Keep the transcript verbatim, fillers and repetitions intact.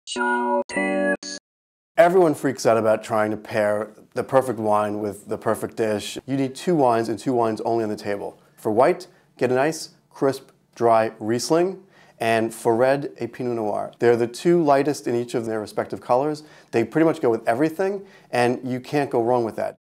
Chow tips. Everyone freaks out about trying to pair the perfect wine with the perfect dish. You need two wines and two wines only on the table. For white, get a nice, crisp, dry Riesling, and for red, a Pinot Noir. They're the two lightest in each of their respective colors. They pretty much go with everything, and you can't go wrong with that.